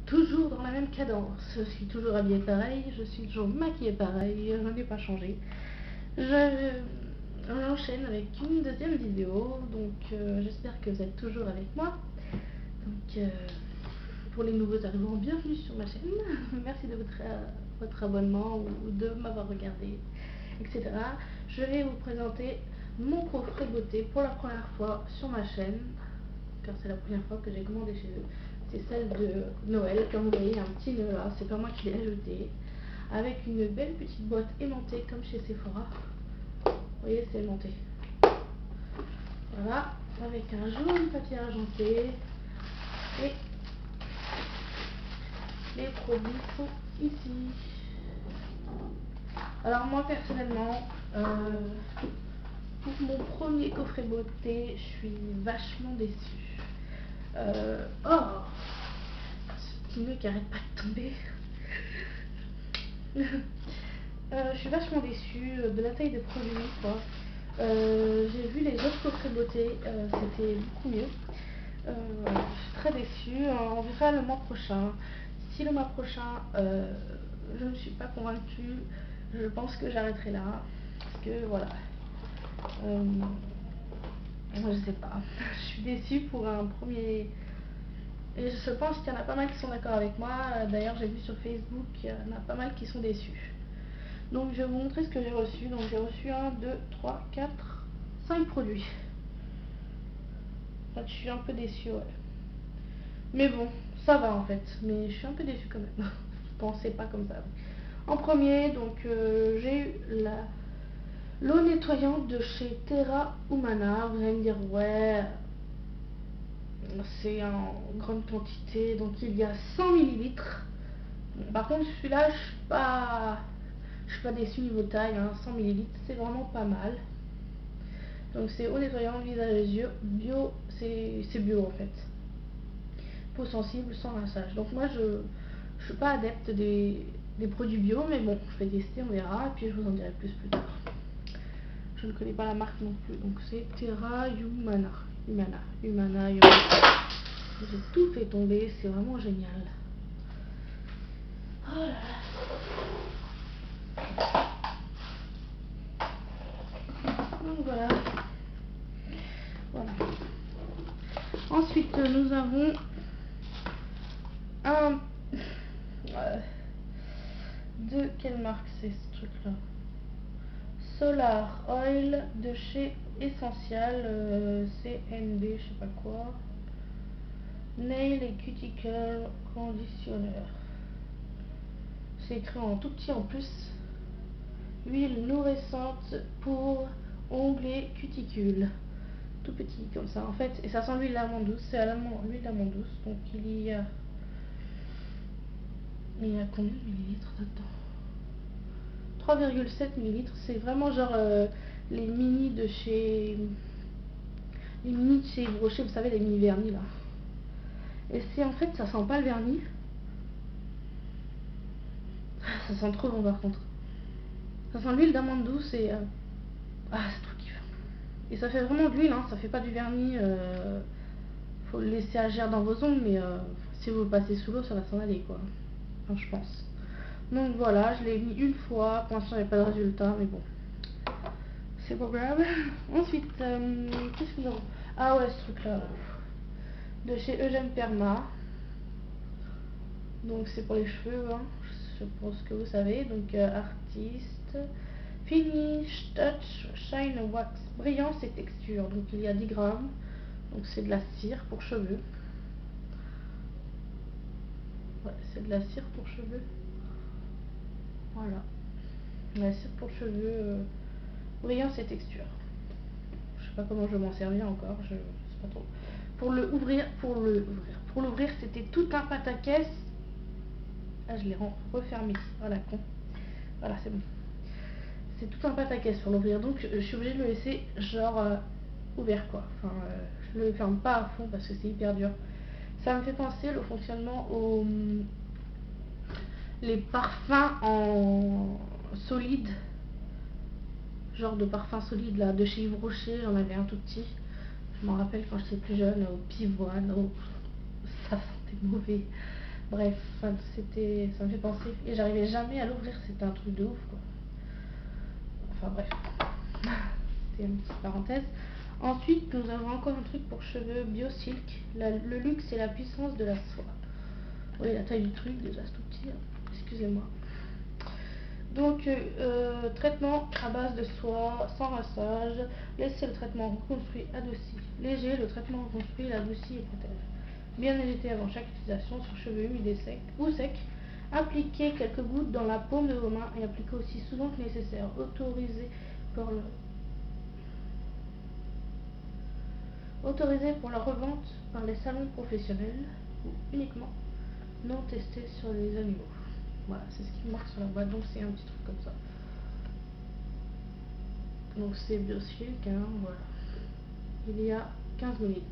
toujours dans la même cadence. Je suis toujours habillée pareil, je suis toujours maquillée pareil, je n'ai pas changé. J'enchaîne avec une deuxième vidéo, donc j'espère que vous êtes toujours avec moi. Donc pour les nouveaux arrivants, bienvenue sur ma chaîne. Merci de votre abonnement ou de m'avoir regardé, etc. Je vais vous présenter mon coffret beauté pour la première fois sur ma chaîne, car c'est la première fois que j'ai commandé chez eux. C'est celle de Noël, comme vous voyez, un petit nœud là, c'est pas moi qui l'ai ajouté, avec une belle petite boîte aimantée comme chez Sephora. Vous voyez, c'est aimanté. Voilà, avec un joli papier argenté, et les produits sont ici. Alors moi personnellement, pour mon premier coffret beauté, je suis vachement déçue. Oh, ce petit nœud qui arrête pas de tomber. Je suis vachement déçue de la taille des produits, quoi. J'ai vu les autres coffrets beauté, c'était beaucoup mieux. Je suis très déçue. On verra le mois prochain. Si le mois prochain je ne suis pas convaincue, je pense que j'arrêterai là, parce que voilà, moi je sais pas, je suis déçue pour un premier, et je pense qu'il y en a pas mal qui sont d'accord avec moi. D'ailleurs j'ai vu sur Facebook qu'il y en a pas mal qui sont déçus. Donc je vais vous montrer ce que j'ai reçu. Donc j'ai reçu 1, 2, 3, 4, 5 produits. En fait, je suis un peu déçue, ouais. Mais bon, ça va en fait. Mais je suis un peu déçue quand même. Je pensais pas comme ça. En premier, donc j'ai eu l'eau nettoyante de chez Terra Humana. Vous allez me dire, ouais, c'est en grande quantité. Donc il y a 100 millilitres. Par contre, celui-là, je suis pas déçue niveau taille. 100 millilitres, c'est vraiment pas mal. Donc c'est eau nettoyante, visage et yeux, bio, c'est bio en fait. Peau sensible, sans rinçage. Donc moi je suis pas adepte des produits bio, mais bon, je vais tester, on verra, et puis je vous en dirai plus tard. Je ne connais pas la marque non plus, donc c'est Terra Humana. Humana. J'ai tout fait tomber, c'est vraiment génial. Oh là là. Donc voilà. Ensuite, nous avons un... de quelle marque c'est ce truc là? Solar Oil de chez Essential, CNB, je sais pas quoi. Nail et Cuticle Conditioner. C'est écrit en tout petit en plus. Huile nourrissante pour ongles et cuticules. Tout petit comme ça en fait. Et ça sent l'huile d'amande douce. C'est à l'huile d'amande douce. Donc il y a combien de millilitres dedans? 3,7 millilitres. C'est vraiment genre les mini de chez Yves Rocher, vous savez, les mini vernis là. Et c'est en fait, ça sent pas le vernis. Ça sent trop bon par contre. Ça sent l'huile d'amande douce et c'est trop kiffant. Et ça fait vraiment de l'huile, ça fait pas du vernis. Faut le laisser agir dans vos ongles, mais si vous le passez sous l'eau, ça va s'en aller quoi. Enfin, je pense. Donc voilà, je l'ai mis une fois. Pour l'instant, il n'y a pas de résultat, mais bon, c'est pas grave. Ensuite, qu'est-ce que nous avons? Ah ouais, ce truc là, de chez Eugène Perma. Donc c'est pour les cheveux, je pense que vous savez. Donc Artiste Finish Touch Shine Wax, brillance et texture. Donc il y a 10 grammes. Donc c'est de la cire pour cheveux. Ouais, c'est de la cire pour cheveux. Voilà, la cire pour cheveux, brillance et texture. Je sais pas comment je vais m'en servir encore, je sais pas trop. Pour l'ouvrir, c'était tout un pataquès. Ah, je l'ai refermé. Voilà, con. Voilà, c'est bon. C'est tout un pataquès pour l'ouvrir. Donc, je suis obligée de le laisser genre ouvert, quoi. Enfin, je le ferme pas à fond parce que c'est hyper dur. Ça me fait penser le fonctionnement aux les parfums en solide. Genre de parfum solide là, de chez Yves Rocher. J'en avais un tout petit. Je m'en rappelle quand j'étais plus jeune, au pivoine. Ça sentait mauvais. Bref, enfin, c'était, ça me fait penser. Et j'arrivais jamais à l'ouvrir, c'était un truc de ouf quoi. Enfin bref, c'était une petite parenthèse. Ensuite, nous avons encore un truc pour cheveux BioSilk. Le luxe et la puissance de la soie. Oui, la taille du truc, déjà c'est tout petit, hein. Excusez-moi. Donc, traitement à base de soie, sans rinçage. Laissez le traitement reconstruit adouci. Léger, le traitement reconstruit, l'adoucit et protège. Bien éviter avant chaque utilisation sur cheveux humides et secs ou secs. Appliquez quelques gouttes dans la paume de vos mains et appliquez aussi souvent que nécessaire. Autorisé pour la revente par les salons professionnels ou uniquement non testé sur les animaux. Voilà, c'est ce qui marque sur la boîte, donc c'est un petit truc comme ça. Donc c'est BioSilk, hein, voilà. Il y a 15 ml.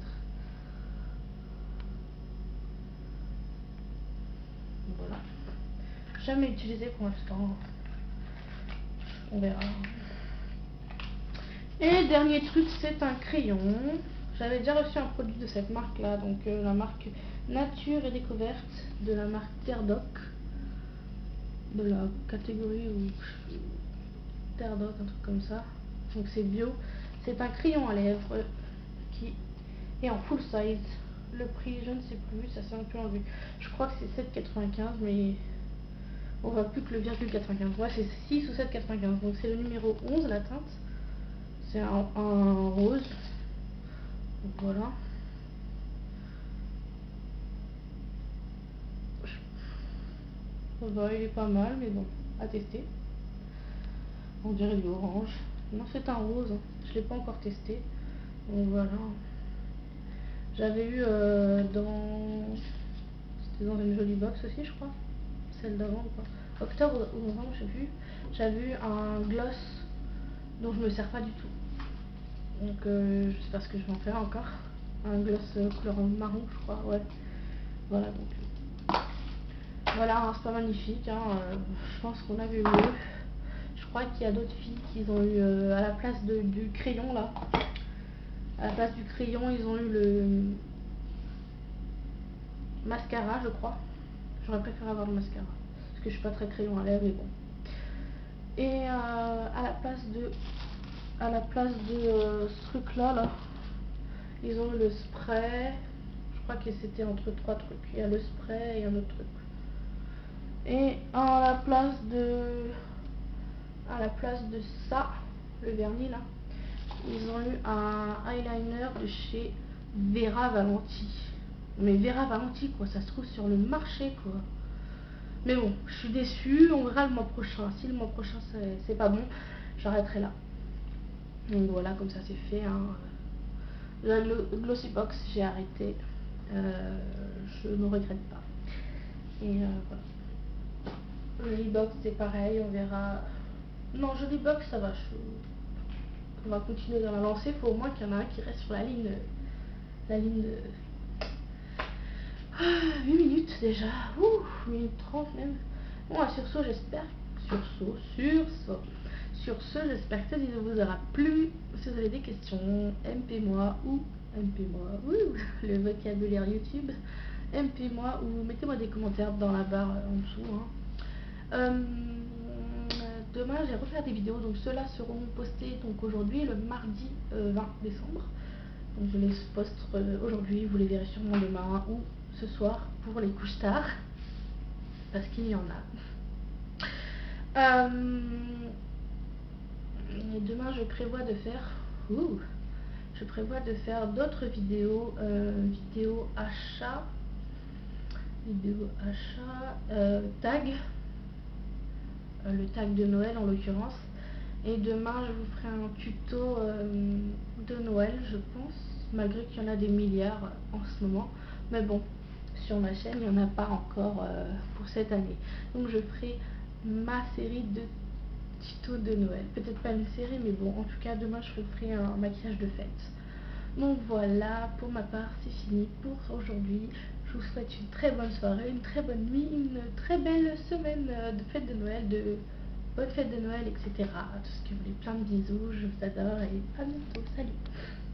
Voilà. Jamais utilisé pour l'instant. On verra. Et dernier truc, c'est un crayon. J'avais déjà reçu un produit de cette marque là, donc la marque Nature et Découverte, de la marque Terdoc, de la catégorie ou Terdoc, un truc comme ça. Donc c'est bio. C'est un crayon à lèvres qui est en full size. Le prix, je ne sais plus, ça s'est un peu enlevé. Je crois que c'est 7,95, mais on voit plus que le virgule 95. Ouais, c'est 6 ou 7,95. Donc c'est le numéro 11, la teinte. C'est un rose. Donc voilà. Bah, il est pas mal, mais bon, à tester. On dirait du orange. Non, c'est un rose. Je l'ai pas encore testé. Donc voilà. J'avais eu c'était dans une jolie box aussi, je crois. Celle d'avant ou pas. Octobre ou novembre, je sais plus. J'avais eu un gloss dont je me sers pas du tout. Donc je sais pas ce que je vais en faire encore. Un gloss couleur marron, je crois. Ouais. Voilà, donc voilà, hein, c'est pas magnifique, hein, je pense qu'on avait mieux. Je crois qu'il y a d'autres filles qui ont eu à la place du crayon là. À la place du crayon, ils ont eu le mascara, je crois. J'aurais préféré avoir le mascara. Parce que je suis pas très crayon à lèvres, mais bon. Et à la place de ce truc là, ils ont eu le spray. Je crois que c'était entre trois trucs. Il y a le spray et un autre truc. Et à la place de ça, le vernis là, ils ont eu un eyeliner de chez Vera Valenti. Mais Vera Valenti quoi, ça se trouve sur le marché quoi. Mais bon, je suis déçue, on verra le mois prochain. Si le mois prochain c'est pas bon, j'arrêterai là. Donc voilà, comme ça c'est fait, hein. La Glossy Box, j'ai arrêté. Je ne regrette pas. Et voilà. Jolie Box, c'est pareil, on verra. Non, Jolie Box, ça va. On va continuer dans la lancée. Il faut au moins qu'il y en a un qui reste sur la ligne de 8 minutes déjà. Ouh, 1 minute 30 même. Bon, sur ce, j'espère. Sur ce, j'espère que cette vidéo vous aura plu. Si vous avez des questions, MP-moi ou le vocabulaire YouTube. MP-moi ou mettez-moi des commentaires dans la barre en dessous, hein. Demain, j'ai refaire des vidéos, donc ceux-là seront postés donc aujourd'hui, le mardi 20 décembre. Donc je les poste aujourd'hui, vous les verrez sûrement demain ou ce soir pour les couches tard, parce qu'il y en a. Et demain, je prévois de faire d'autres vidéos, tag, le tag de Noël en l'occurrence. Et demain, je vous ferai un tuto de Noël, je pense, malgré qu'il y en a des milliards en ce moment. Mais bon, sur ma chaîne, il n'y en a pas encore pour cette année. Donc je ferai ma série de tutos de Noël. Peut-être pas une série, mais bon, en tout cas, demain, je vous ferai un maquillage de fête. Donc voilà, pour ma part, c'est fini pour aujourd'hui. Je vous souhaite une très bonne soirée, une très bonne nuit, une très belle semaine de fête de Noël, bonne fête de Noël, etc. Tout ce que vous voulez, plein de bisous, je vous adore et à bientôt, salut!